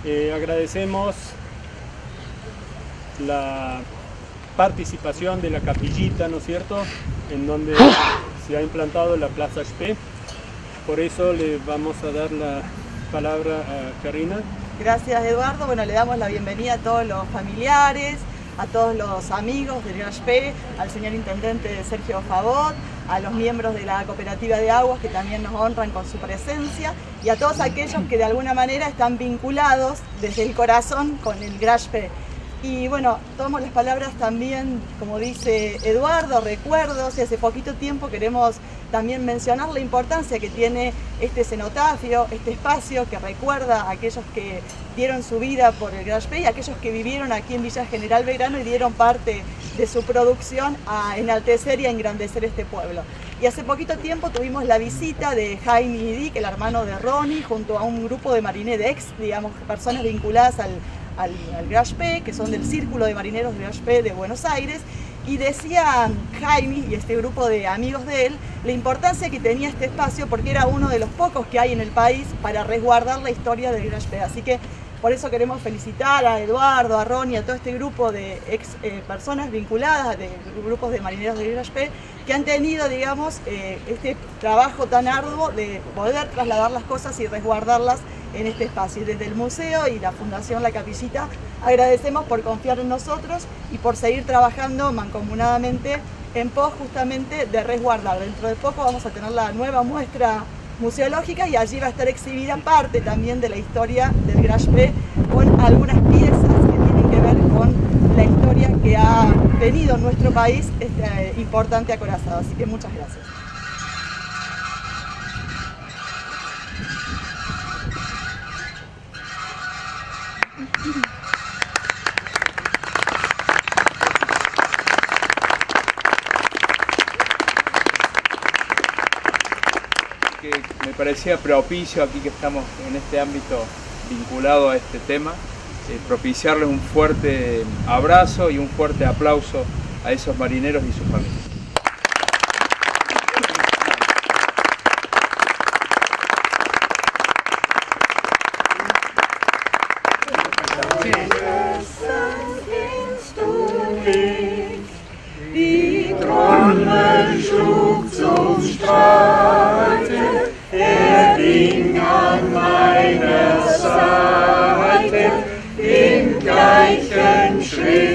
Agradecemos la participación de la capillita, ¿no es cierto?, en donde se ha implantado la Plaza HP. Por eso le vamos a dar la palabra a Karina. Gracias, Eduardo. Bueno, le damos la bienvenida a todos los familiares, a todos los amigos del HP, al señor intendente Sergio Favot, a los miembros de la cooperativa de aguas que también nos honran con su presencia y a todos aquellos que de alguna manera están vinculados desde el corazón con el GRASHP. Y bueno, tomo las palabras también, como dice Eduardo, recuerdos, y hace poquito tiempo queremos también mencionar la importancia que tiene este cenotafio, este espacio que recuerda a aquellos que dieron su vida por el GRASHP y a aquellos que vivieron aquí en Villa General Belgrano y dieron parte de su producción a enaltecer y a engrandecer este pueblo. Y hace poquito tiempo tuvimos la visita de Jaime Dick, el hermano de Ronnie, junto a un grupo de marineros, digamos, personas vinculadas al GRASHP, que son del Círculo de Marineros del GRASHP de Buenos Aires, y decía Jaime y este grupo de amigos de él la importancia que tenía este espacio porque era uno de los pocos que hay en el país para resguardar la historia del GRASHP. Así que por eso queremos felicitar a Eduardo, a Ronnie, a todo este grupo de personas vinculadas, de grupos de marineros del GRASHP, que han tenido, digamos, este trabajo tan arduo de poder trasladar las cosas y resguardarlas en este espacio. Y desde el museo y la Fundación La Capillita agradecemos por confiar en nosotros y por seguir trabajando mancomunadamente en pos justamente de resguardar. Dentro de poco vamos a tener la nueva muestra museológica y allí va a estar exhibida parte también de la historia del GRASHP con algunas piezas que tienen que ver con la historia que ha tenido en nuestro país este importante acorazado. Así que muchas gracias. Que me parecía propicio, aquí que estamos en este ámbito vinculado a este tema, propiciarles un fuerte abrazo y un fuerte aplauso a esos marineros y sus familias. Die Trommel schlug zum Streite, ging an meiner Seite, im Gleichen Schritt.